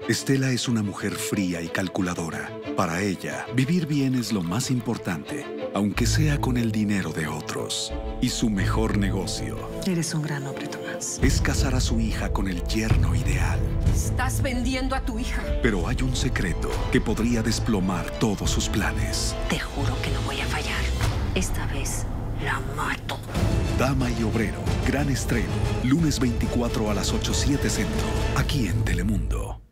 Estela es una mujer fría y calculadora. Para ella, vivir bien es lo más importante, aunque sea con el dinero de otros. Y su mejor negocio Eres un gran hombre, Tomás. es casar a su hija con el yerno ideal. Estás vendiendo a tu hija. Pero hay un secreto que podría desplomar todos sus planes. Te juro que no voy a fallar. Esta vez la mato. Dama y Obrero, gran estreno, lunes 24 a las 8:07 Centro, aquí en Telemundo.